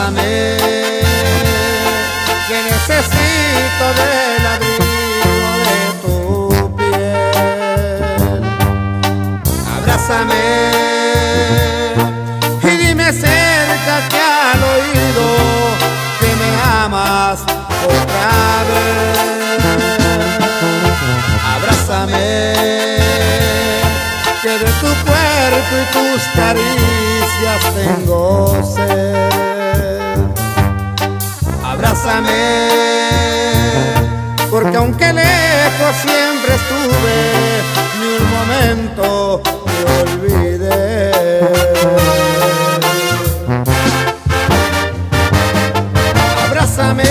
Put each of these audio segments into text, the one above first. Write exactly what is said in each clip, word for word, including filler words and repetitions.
Abrázame, que necesito del abrigo de tu piel. Abrázame y dime acércate al oído que me amas otra vez. Abrázame, que de tu cuerpo y tus caricias tengo sed. Abrázame, porque aunque lejos siempre estuve, ni un momento te olvidé. Abrázame,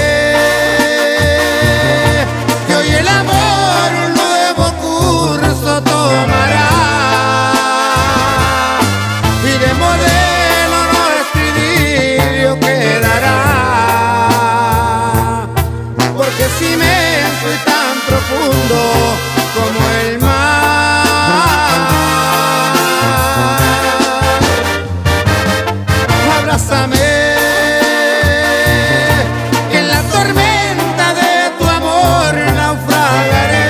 que hoy el amor un nuevo curso tomará, y de modelo nuestro idilio quedará, porque es inmenso y tan profundo como el mar. Abrázame, que en la tormenta de tu amor naufragaré,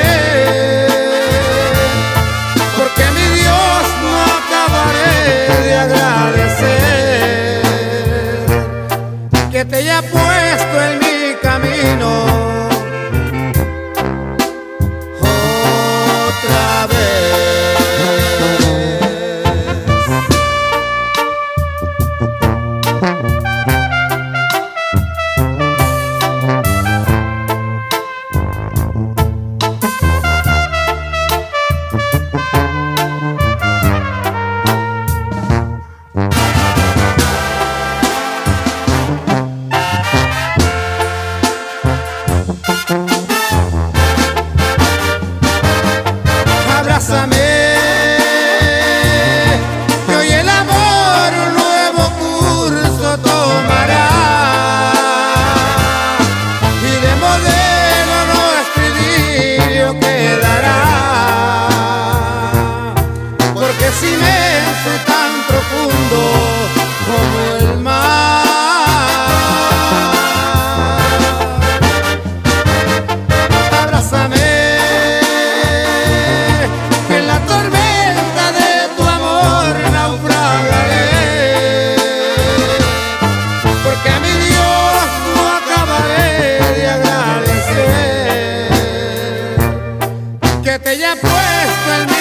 porque mi Dios no acabaré de agradecer que te haya puesto en mi camino otra vez. Abrázame, que hoy el amor un nuevo curso tomará, y de modelo nuestro idilio quedará, porque es inmenso y tan profundo como el mar. Abrázame, porque a mi Dios no acabaré de agradecer que te haya puesto el